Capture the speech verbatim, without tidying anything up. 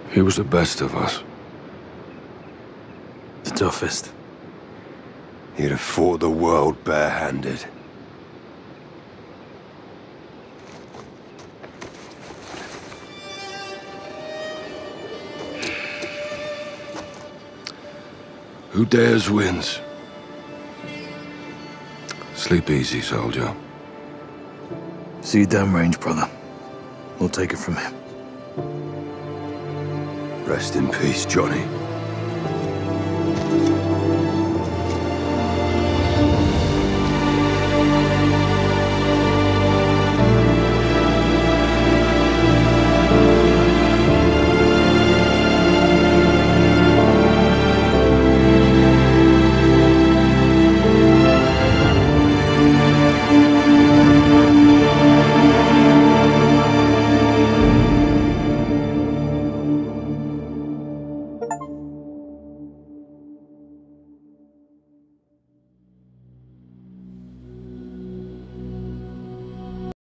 He was the best of us. The toughest. He'd have fought the world barehanded. Who dares wins. Sleep easy, soldier. See you downrange, brother. We'll take it from here. Rest in peace, Johnny.